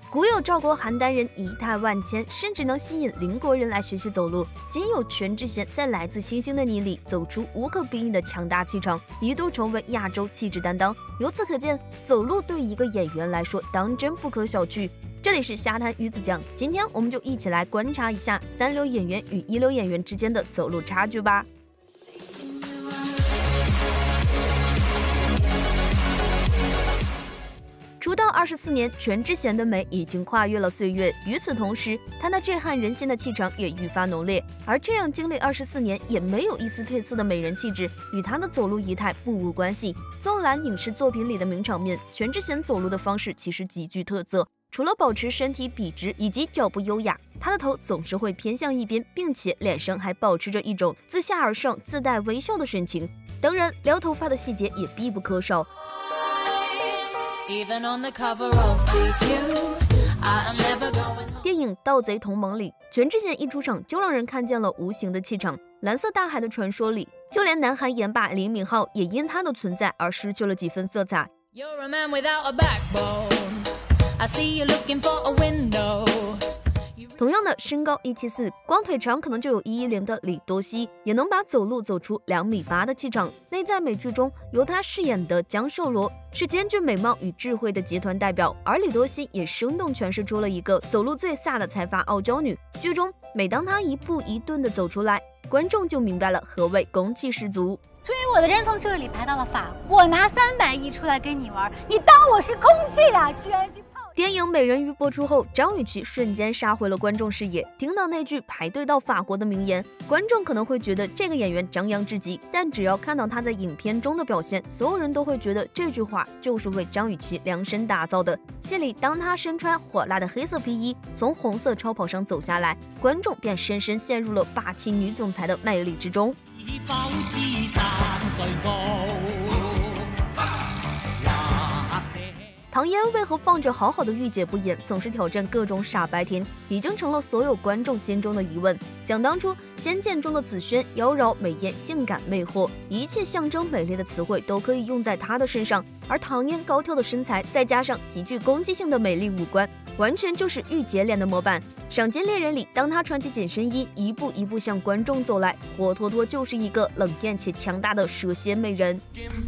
古有赵国邯郸人仪态万千，甚至能吸引邻国人来学习走路。仅有全智贤在来自星星的你里走出无可比拟的强大气场，一度成为亚洲气质担当。由此可见，走路对一个演员来说当真不可小觑。这里是瞎谈鱼子酱，今天我们就一起来观察一下三流演员与一流演员之间的走路差距吧。出道24年，全智贤的美已经跨越了岁月。与此同时，她那震撼人心的气场也愈发浓烈。而这样经历24年也没有一丝褪色的美人气质，与她的走路仪态不无关系。纵览影视作品里的名场面，全智贤走路的方式其实极具特色。除了保持身体笔直以及脚步优雅，她的头总是会偏向一边，并且脸上还保持着一种自下而上自带微笑的神情。当然，撩头发的细节也必不可少。电影《盗贼同盟》里，全智贤一出场就让人看见了无形的气场。《蓝色大海的传说》里，就连南韩演霸李敏镐也因他的存在而失去了几分色彩。同样的身高174，光腿长可能就有110的李多熙，也能把走路走出2.8米的气场。内在美剧中，由他饰演的姜寿罗是兼具美貌与智慧的集团代表，而李多熙也生动诠释出了一个走路最飒的财阀傲娇女。剧中，每当她一步一顿的走出来，观众就明白了何谓攻气十足。 追我的人从这里排到了法国，我拿300亿出来跟你玩，你当我是空气啊？居然去泡！ 电影《美人鱼》播出后，张雨绮瞬间杀回了观众视野。听到那句排队到法国的名言，观众可能会觉得这个演员张扬至极，但只要看到她在影片中的表现，所有人都会觉得这句话就是为张雨绮量身打造的。戏里，当她身穿火辣的黑色皮衣从红色超跑上走下来，观众便深深陷入了霸气女总裁的魅力之中。唐嫣为何放着好好的御姐不演，总是挑战各种傻白甜，已经成了所有观众心中的疑问。想当初，《仙剑》中的紫萱妖娆美艳、性感魅惑，一切象征美丽的词汇都可以用在她的身上。而唐嫣高挑的身材，再加上极具攻击性的美丽五官，完全就是御姐脸的模板。赏金猎人里，当她穿起紧身衣，一步一步向观众走来，活脱脱就是一个冷艳且强大的蛇蝎美人。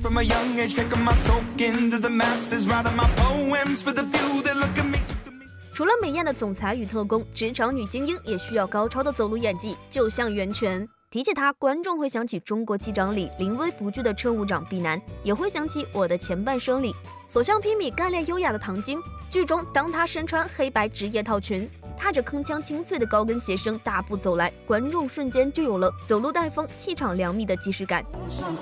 除了美艳的总裁与特工，职场女精英也需要高超的走路演技，就像袁泉。提起她，观众会想起《中国机长》里临危不惧的乘务长毕南，也会想起《我的前半生》里所向披靡、干练优雅的唐晶。剧中，当她身穿黑白职业套裙，踏着铿锵清脆的高跟鞋声大步走来，观众瞬间就有了走路带风、气场2米的即视感。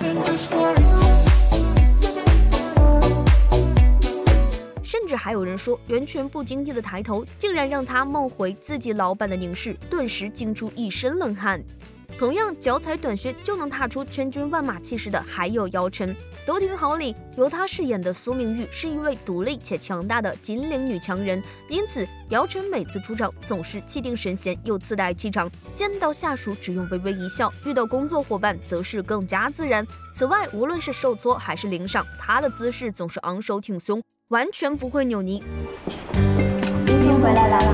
甚至还有人说，袁泉不经意的抬头，竟然让她梦回自己老板的凝视，顿时惊出一身冷汗。同样脚踩短靴就能踏出千军万马气势的还有姚晨。都挺好里，由她饰演的苏明玉是一位独立且强大的金陵女强人，因此姚晨每次出场总是气定神闲又自带气场，见到下属只用微微一笑，遇到工作伙伴则是更加自然。此外，无论是受挫还是领赏，她的姿势总是昂首挺胸，完全不会扭捏。 已经回来了。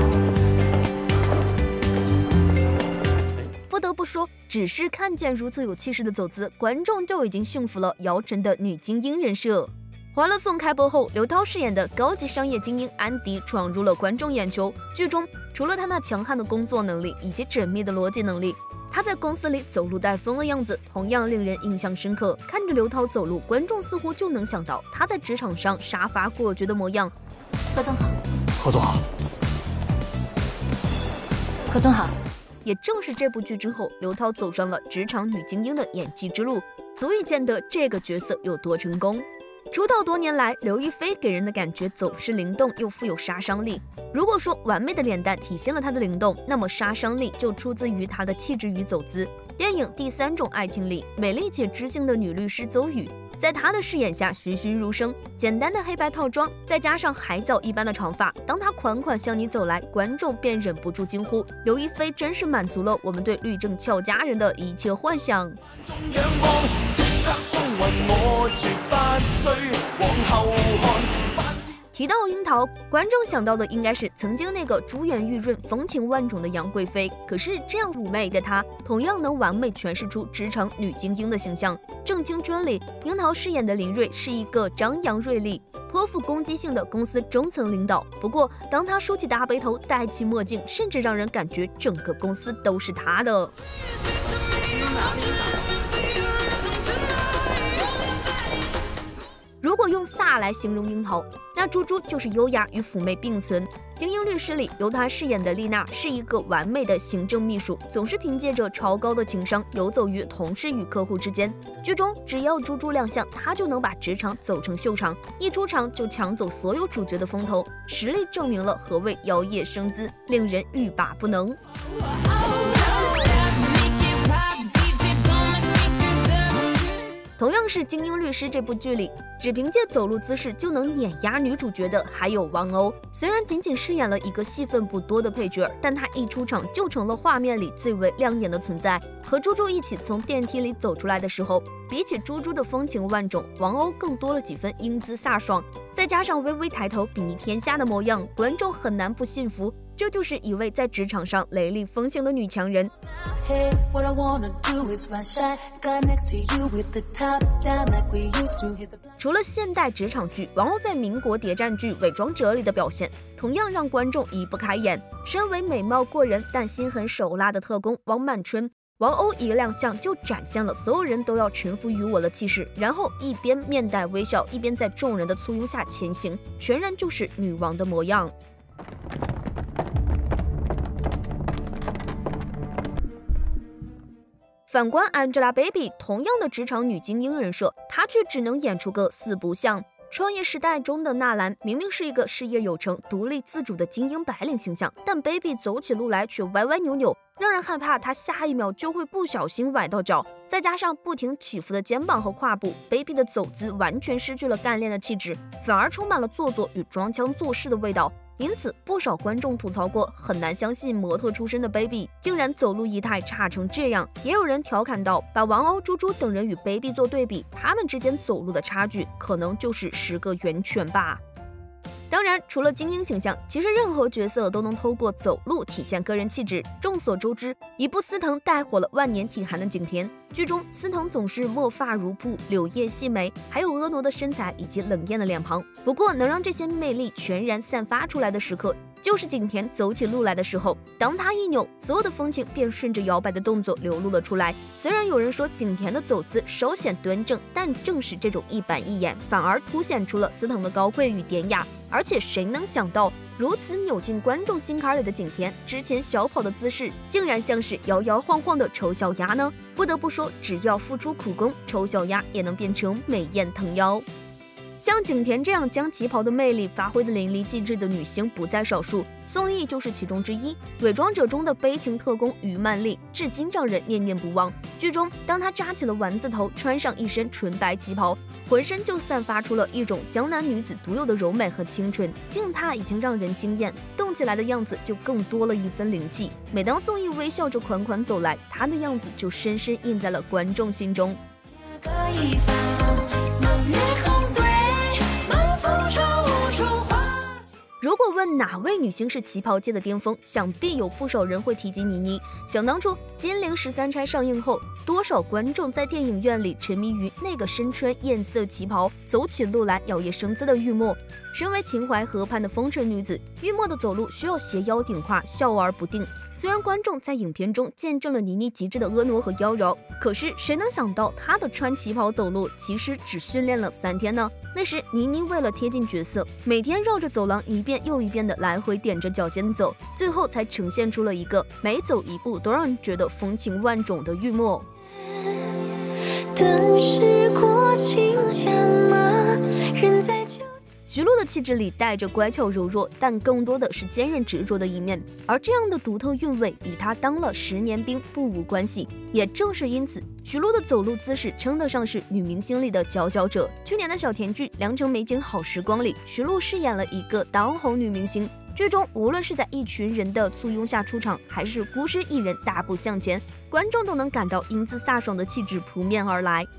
不得不说，只是看见如此有气势的走姿，观众就已经幸福了姚晨的女精英人设。《欢乐颂》开播后，刘涛饰演的高级商业精英安迪闯入了观众眼球。剧中，除了她那强悍的工作能力以及缜密的逻辑能力，她在公司里走路带风的样子同样令人印象深刻。看着刘涛走路，观众似乎就能想到她在职场上杀伐果决的模样。 何总好， 何总好， 何总好。 也正是这部剧之后，刘涛走上了职场女精英的演技之路，足以见得这个角色有多成功。出道多年来，刘亦菲给人的感觉总是灵动又富有杀伤力。如果说完美的脸蛋体现了她的灵动，那么杀伤力就出自于她的气质与走姿。电影《第3种爱情》里，美丽且知性的女律师邹宇，在她的饰演下栩栩如生。简单的黑白套装，再加上海藻一般的长发，当她款款向你走来，观众便忍不住惊呼：刘亦菲真是满足了我们对律政俏佳人的一切幻想。 提到樱桃，观众想到的应该是曾经那个珠圆玉润、风情万种的杨贵妃。可是这样妩媚的她，同样能完美诠释出职场女精英的形象。正青春里，樱桃饰演的林睿是一个张扬锐利、颇富攻击性的公司中层领导。不过，当她梳起大背头、戴起墨镜，甚至让人感觉整个公司都是她的。如果用飒来形容樱桃，那猪猪就是优雅与妩媚并存。精英律师里，由她饰演的丽娜是一个完美的行政秘书，总是凭借着超高的情商游走于同事与客户之间。剧中只要猪猪亮相，她就能把职场走成秀场，一出场就抢走所有主角的风头，实力证明了何谓摇曳生姿，令人欲罢不能。同样是《精英律师》这部剧里，只凭借走路姿势就能碾压女主角的还有王鸥。虽然仅仅饰演了一个戏份不多的配角，但她一出场就成了画面里最为亮眼的存在。和猪猪一起从电梯里走出来的时候，比起猪猪的风情万种，王鸥更多了几分英姿飒爽，再加上微微抬头睥睨天下的模样，观众很难不信服。这就是一位在职场上雷厉风行的女强人。除了现代职场剧，王鸥在民国谍战剧《伪装者》里的表现同样让观众移不开眼。身为美貌过人但心狠手辣的特工王满春，王鸥一亮相就展现了所有人都要臣服于我的气势，然后一边面带微笑，一边在众人的簇拥下前行，全然就是女王的模样。反观 Angelababy， 同样的职场女精英人设，她却只能演出个四不像。创业时代中的纳兰明明是一个事业有成、独立自主的精英白领形象，但 Baby 走起路来却歪歪扭扭，让人害怕她下一秒就会不小心崴到脚。再加上不停起伏的肩膀和胯部， Baby 的走姿完全失去了干练的气质，反而充满了做作与装腔作势的味道。因此，不少观众吐槽过，很难相信模特出身的 Baby 竟然走路仪态差成这样。也有人调侃到，把王鸥、猪猪等人与 Baby 做对比，他们之间走路的差距可能就是10个圆圈吧。当然，除了精英形象，其实任何角色都能透过走路体现个人气质。众所周知，一部司藤带火了万年体寒的景甜。剧中，司藤总是墨发如瀑、柳叶细眉，还有婀娜的身材以及冷艳的脸庞。不过，能让这些魅力全然散发出来的时刻，就是景甜走起路来的时候。当她一扭，所有的风情便顺着摇摆的动作流露了出来。虽然有人说景甜的走姿稍显端正，但正是这种一板一眼，反而凸显出了司藤的高贵与典雅。而且谁能想到，如此扭进观众心坎里的景甜，之前小跑的姿势竟然像是摇摇晃晃的丑小鸭呢？不得不说，只要付出苦功，丑小鸭也能变成美艳腾妖。像景甜这样将旗袍的魅力发挥得淋漓尽致的女星不在少数，宋轶就是其中之一。伪装者中的悲情特工于曼丽至今让人念念不忘。剧中，当她扎起了丸子头，穿上一身纯白旗袍，浑身就散发出了一种江南女子独有的柔美和清纯，静态已经让人惊艳，动起来的样子就更多了一分灵气。每当宋轶微笑着款款走来，她的样子就深深印在了观众心中。如果问哪位女星是旗袍界的巅峰，想必有不少人会提及倪妮。想当初《金陵13钗》上映后，多少观众在电影院里沉迷于那个身穿艳色旗袍、走起路来摇曳生姿的玉墨。身为秦淮河畔的风尘女子，玉墨的走路需要斜腰顶胯，笑而不定。虽然观众在影片中见证了倪妮极致的婀娜和妖娆，可是谁能想到她的穿旗袍走路其实只训练了3天呢？那时倪妮为了贴近角色，每天绕着走廊一遍又一遍的来回踮着脚尖走，最后才呈现出了一个每走一步都让人觉得风情万种的玉墨。等时过境迁吗？人在徐璐的气质里带着乖巧柔弱，但更多的是坚韧执着的一面，而这样的独特韵味与她当了10年兵不无关系。也正是因此，徐璐的走路姿势称得上是女明星里的佼佼者。去年的小甜剧《良辰美景好时光》里，徐璐饰演了一个当红女明星。剧中无论是在一群人的簇拥下出场，还是孤身一人大步向前，观众都能感到英姿飒爽的气质扑面而来。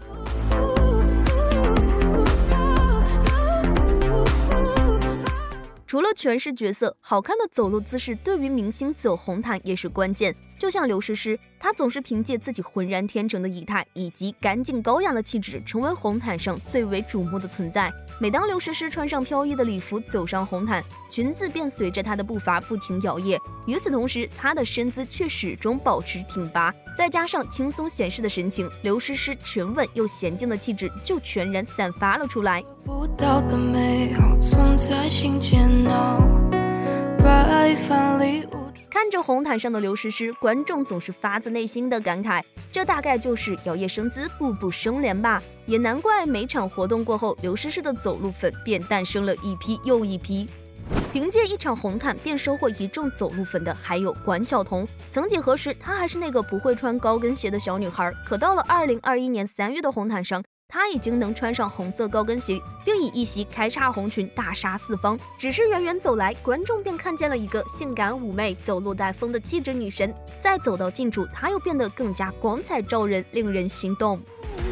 除了诠释角色，好看的走路姿势对于明星走红毯也是关键。就像刘诗诗，她总是凭借自己浑然天成的仪态以及干净高雅的气质，成为红毯上最为瞩目的存在。每当刘诗诗穿上飘逸的礼服走上红毯，裙子便随着她的步伐不停摇曳。与此同时，她的身姿却始终保持挺拔，再加上轻松闲适的神情，刘诗诗沉稳又娴静的气质就全然散发了出来。 不到的美好总在心间闹，白饭里看着红毯上的刘诗诗，观众总是发自内心的感慨，这大概就是摇曳生姿，步步生莲吧。也难怪每场活动过后，刘诗诗的走路粉便诞生了一批又一批。凭借一场红毯便收获一众走路粉的还有关晓彤。曾几何时，她还是那个不会穿高跟鞋的小女孩，可到了2021年3月的红毯上，她已经能穿上红色高跟鞋，并以一袭开叉红裙大杀四方。只是远远走来，观众便看见了一个性感妩媚、走路带风的气质女神。再走到近处，她又变得更加光彩照人，令人心动。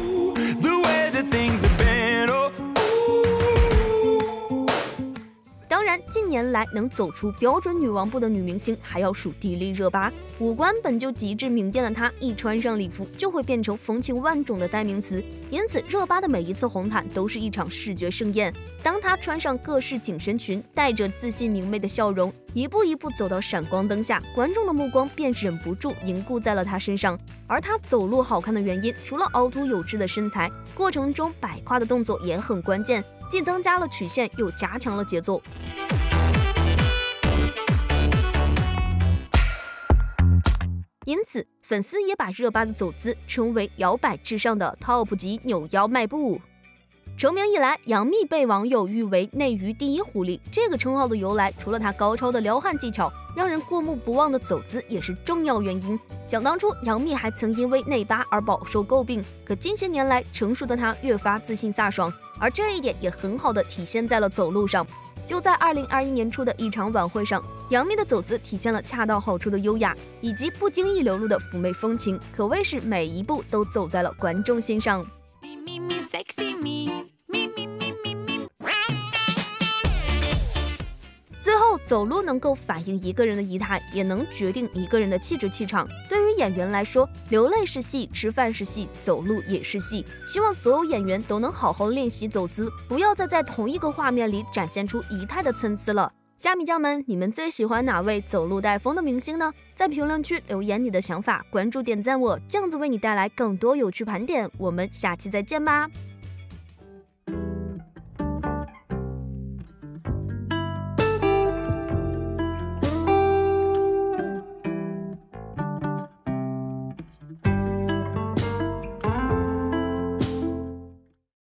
当然，近年来能走出标准女王步的女明星还要数迪丽热巴。五官本就极致明艳的她，一穿上礼服就会变成风情万种的代名词，因此热巴的每一次红毯都是一场视觉盛宴。当她穿上各式紧身裙，带着自信明媚的笑容，一步一步走到闪光灯下，观众的目光便忍不住凝固在了她身上。而她走路好看的原因，除了凹凸有致的身材，过程中摆胯的动作也很关键，既增加了曲线，又加强了节奏。因此，粉丝也把热巴的走姿称为摇摆至上的 TOP 级扭腰迈步。成名以来，杨幂被网友誉为内娱第一狐狸。这个称号的由来，除了她高超的撩汉技巧，让人过目不忘的走姿也是重要原因。想当初，杨幂还曾因为内八而饱受诟病，可近些年来，成熟的她越发自信飒爽，而这一点也很好的体现在了走路上。就在2021年初的一场晚会上，杨幂的走姿体现了恰到好处的优雅，以及不经意流露的妩媚风情，可谓是每一步都走在了观众心上。最后，走路能够反映一个人的仪态，也能决定一个人的气质气场。对于演员来说，流泪是戏，吃饭是戏，走路也是戏。希望所有演员都能好好练习走姿，不要再在同一个画面里展现出仪态的参差了。虾米酱们，你们最喜欢哪位走路带风的明星呢？在评论区留言你的想法，关注点赞我，这样子为你带来更多有趣盘点。我们下期再见吧。